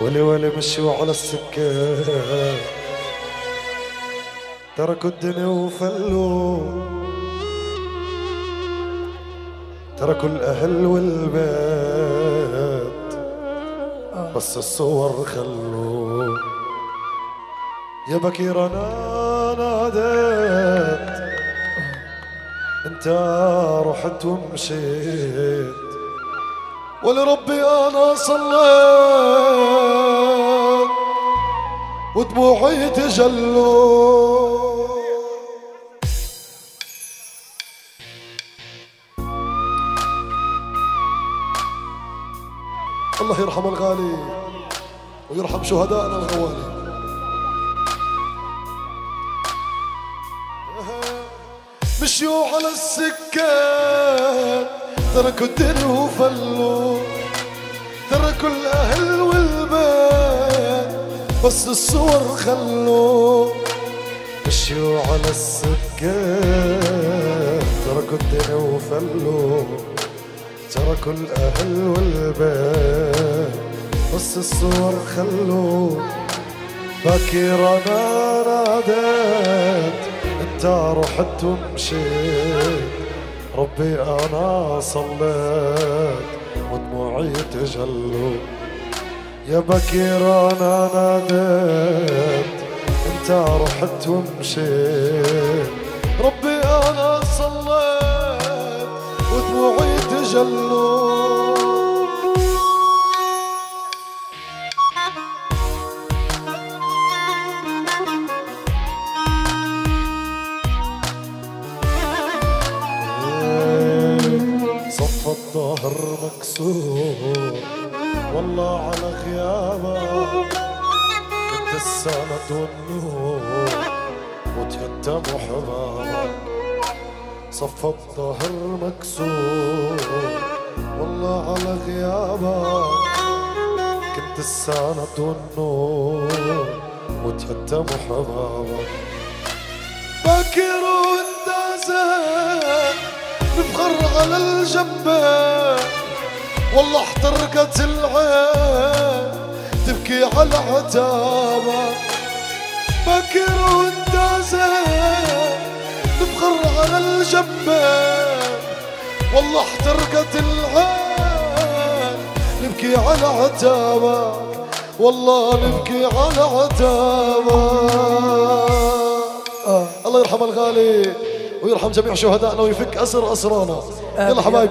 ولي ولي مشوا على السكة، تركوا الدنيا وفلوا، تركوا الأهل والبيت، بس الصور خلوا. يا بكير أنا ناديت، انت رحت ومشيت، ولربي أنا صليت ودموعي تجلوا. الله يرحم الغالي ويرحم شهدائنا الغوالي. مشيوا على السكة، تركوا الدنيا وفلوا، تركوا الأهل والبيت، بس الصور خلوا. مشيوا على السكة، تركوا الدنيا وفلوا، تركوا الأهل والبيت، بس الصور خلوا. بكير أنا ناديت، انت رحت ومشيت، ربي أنا صليت ودموعي تجلوا. يا بكير أنا ناديت، انت رحت ومشيت، ربي أنا صليت ودموعي تجلوا. صف الظهر مكسور والله على غيابك، كنت السند والنور وتيتم حبابك. صف الظهر مكسور والله على غيابك، كنت السند والنور وتيتم حبابك. باكر وانت زين نفخر على الجنبين، والله احترقت العين تبكي على عتابك. باكر وانت زين نفخر على الجنبين، والله احترقت العين نبكي على عتابك، والله نبكي على عتابك. الله يرحم الغالي ويرحم جميع شهدائنا ويفك أسر أسرانا. يلا حبايبي.